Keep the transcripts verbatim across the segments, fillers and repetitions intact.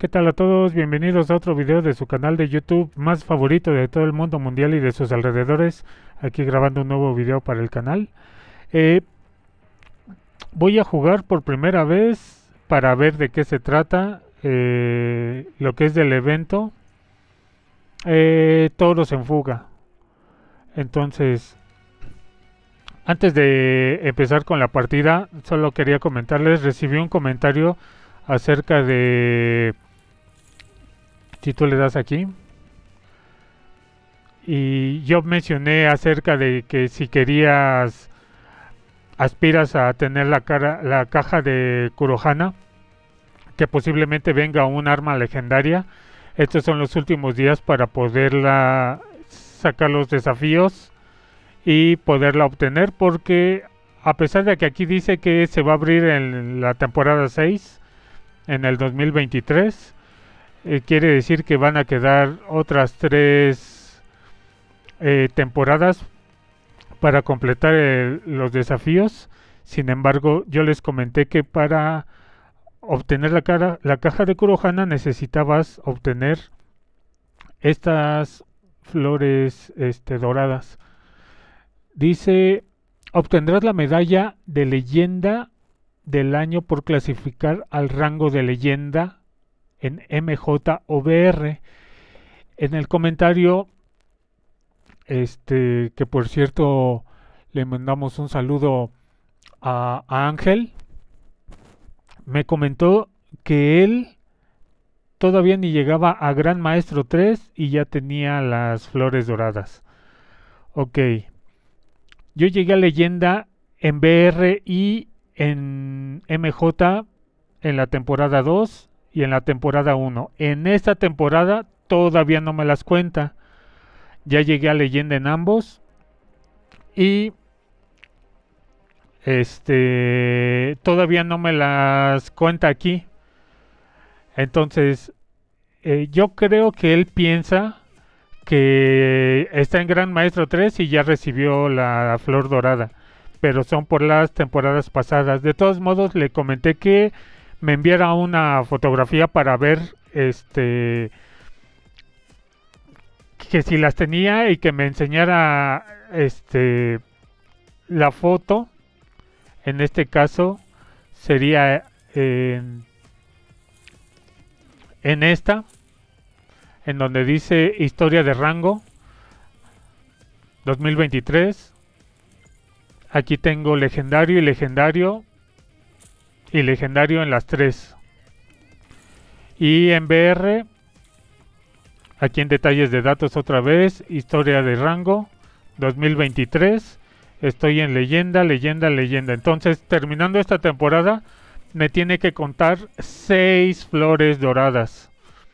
¿Qué tal a todos? Bienvenidos a otro video de su canal de YouTube más favorito de todo el mundo mundial y de sus alrededores. Aquí grabando un nuevo video para el canal. Eh, voy a jugar por primera vez para ver de qué se trata. Eh, lo que es del evento. Eh, Toros en fuga. Entonces, antes de empezar con la partida, solo quería comentarles, recibí un comentario acerca de... Si tú le das aquí. Y yo mencioné acerca de que si querías, aspiras a tener la, cara, la caja de Kurohana, que posiblemente venga un arma legendaria. Estos son los últimos días para poderla sacar los desafíos y poderla obtener, porque a pesar de que aquí dice que se va a abrir en la temporada seis, en el dos mil veintitrés, Eh, quiere decir que van a quedar otras tres eh, temporadas para completar el, los desafíos. Sin embargo, yo les comenté que para obtener la, cara, la caja de Kurohana necesitabas obtener estas flores este, doradas. Dice, obtendrás la medalla de leyenda del año por clasificar al rango de leyenda en M J O B R. En el comentario, este, que por cierto le mandamos un saludo a, a Ángel, me comentó que él todavía ni llegaba a Gran Maestro tres y ya tenía las flores doradas. Ok, yo llegué a leyenda en B R y en M J en la temporada dos y en la temporada uno. En esta temporada todavía no me las cuenta. Ya llegué a leyenda en ambos. Y este todavía no me las cuenta aquí. Entonces, eh, yo creo que él piensa que está en Gran Maestro tres y ya recibió la flor dorada. Pero son por las temporadas pasadas. De todos modos, le comenté que me enviara una fotografía para ver este que si las tenía y que me enseñara este la foto. En este caso sería en, en esta, en donde dice historia de rango dos mil veintitrés. Aquí tengo legendario y legendario y legendario en las tres. Y en B R, aquí en detalles de datos otra vez, historia de rango dos mil veintitrés. Estoy en leyenda, leyenda, leyenda. Entonces, terminando esta temporada, me tiene que contar seis flores doradas.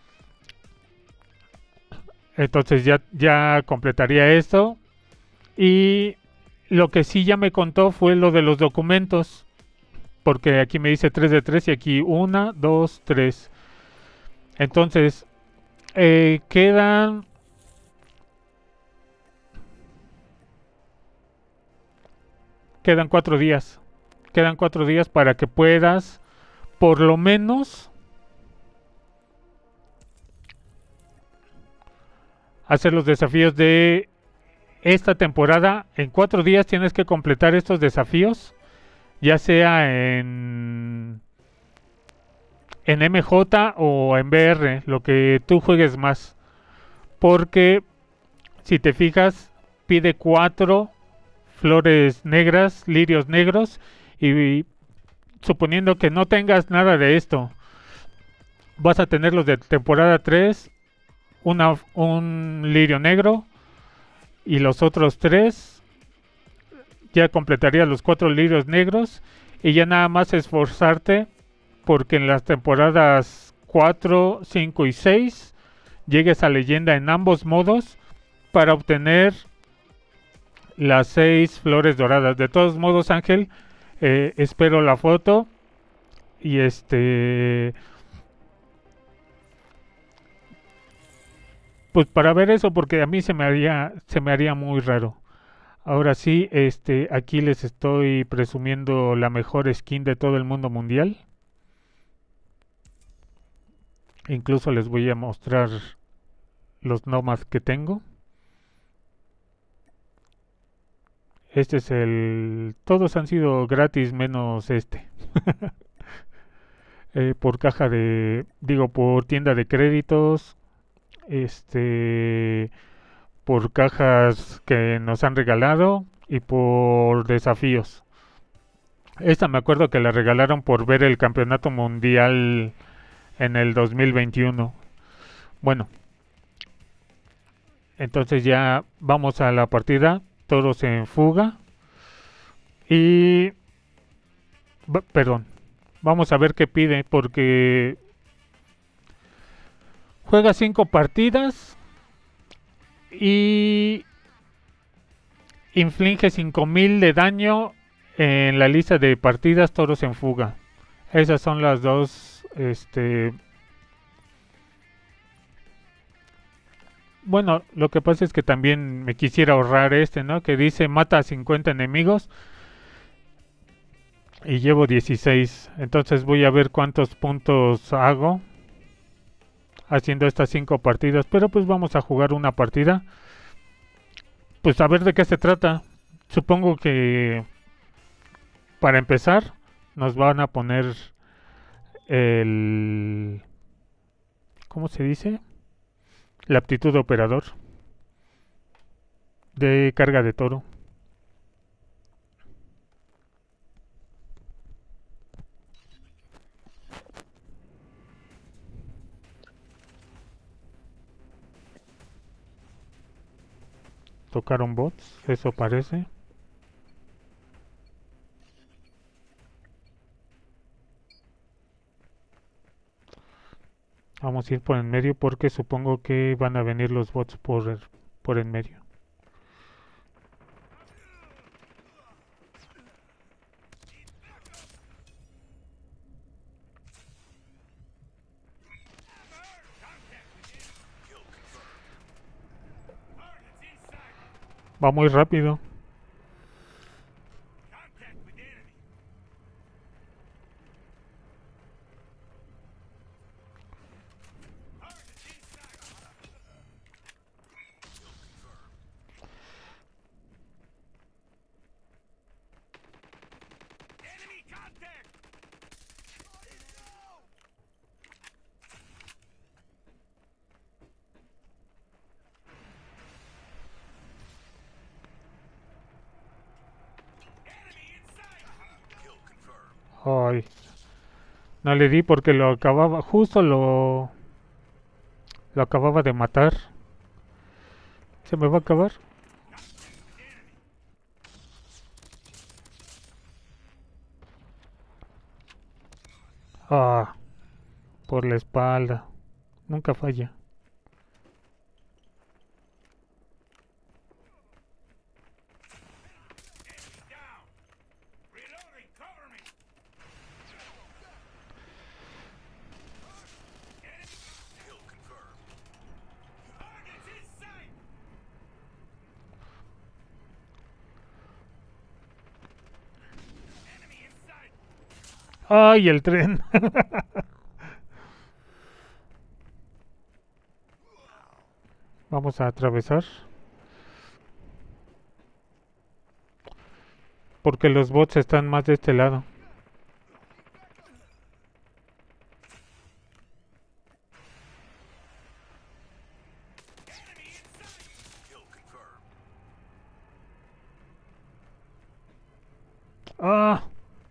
Entonces ya, ya completaría esto. Y lo que sí ya me contó fue lo de los documentos. Porque aquí me dice tres de tres y aquí uno, dos, tres. Entonces, eh, quedan... Quedan cuatro días. Quedan cuatro días para que puedas, por lo menos, hacer los desafíos de esta temporada. En cuatro días tienes que completar estos desafíos. Ya sea en, en M J o en B R, lo que tú juegues más. Porque si te fijas, pide cuatro flores negras, lirios negros. Y, y suponiendo que no tengas nada de esto, vas a tener los de temporada tres, una, un lirio negro. Y los otros tres ya completarías los cuatro lirios negros y ya nada más esforzarte porque en las temporadas cuatro, cinco y seis llegues a leyenda en ambos modos para obtener las seis flores doradas. De todos modos, Ángel, eh, espero la foto y este pues para ver eso, porque a mí se me haría se me haría muy raro. Ahora sí, este, aquí les estoy presumiendo la mejor skin de todo el mundo mundial. Incluso les voy a mostrar los nomads que tengo. Este es el... Todos han sido gratis menos este. eh, por caja de... Digo, por tienda de créditos. Este... Por cajas que nos han regalado. Y por desafíos. Esta me acuerdo que la regalaron por ver el campeonato mundial en el dos mil veintiuno. Bueno, entonces ya vamos a la partida. Toros en fuga. Y... Perdón. Vamos a ver qué pide. Porque... Juega cinco partidas. Y... Inflige cinco mil de daño en la lista de partidas toros en fuga. Esas son las dos... Este... Bueno, lo que pasa es que también me quisiera ahorrar este, ¿no? Que dice mata a cincuenta enemigos y llevo dieciséis. Entonces voy a ver cuántos puntos hago haciendo estas cinco partidas. Pero pues vamos a jugar una partida. Pues a ver de qué se trata. Supongo que para empezar nos van a poner el... ¿Cómo se dice? La aptitud de operador de carga de toro. Tocaron bots, eso parece. Vamos a ir por en medio porque supongo que van a venir los bots por, por en medio. Va muy rápido. Ay, no le di porque lo acababa, justo lo, lo acababa de matar. ¿Se me va a acabar? Ah, por la espalda. Nunca falla. ¡Ay, el tren! Vamos a atravesar. Porque los bots están más de este lado. ¡Ah!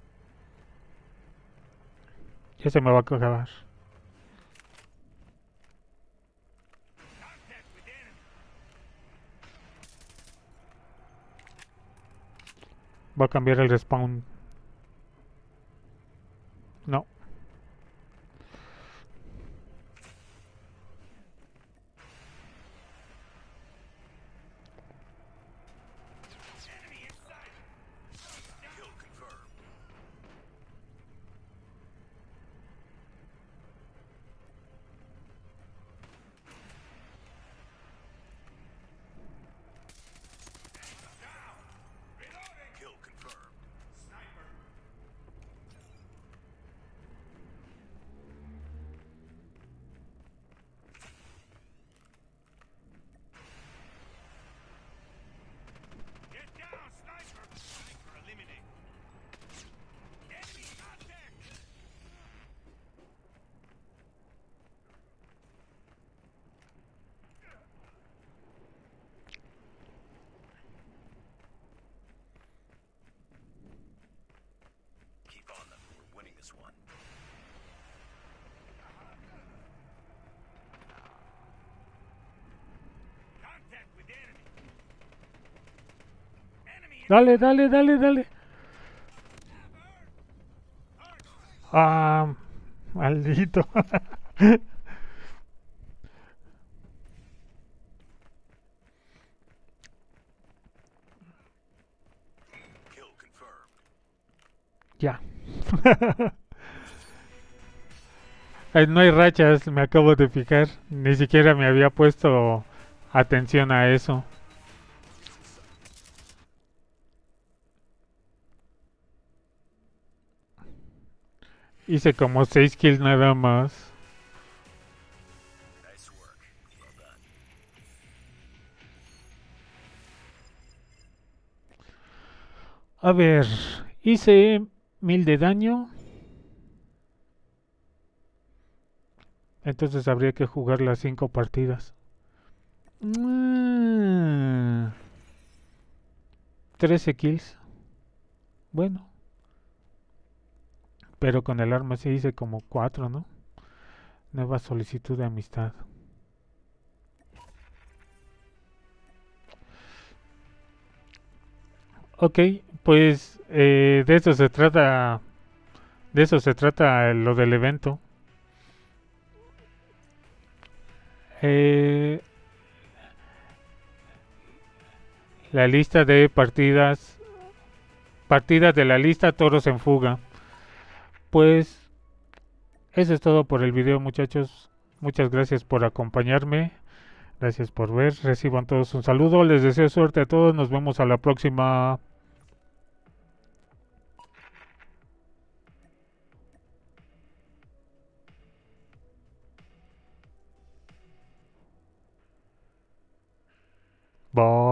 Ya se me va a acabar. Va a cambiar el respawn. No. Dale, dale, dale, dale. Ah, maldito. Ya. Ay, no hay rachas, me acabo de fijar. Ni siquiera me había puesto atención a eso. Hice como seis kills nada más. A ver, hice mil de daño. Entonces habría que jugar las cinco partidas. Mm, trece kills. Bueno, pero con el arma sí hice como cuatro, ¿no? Nueva solicitud de amistad. Ok, pues eh, de eso se trata. De eso se trata lo del evento. Eh, la lista de partidas. Partidas de la lista Toros en Fuga. Pues eso es todo por el video, muchachos. Muchas gracias por acompañarme. Gracias por ver. Reciban todos un saludo. Les deseo suerte a todos. Nos vemos a la próxima. Bye.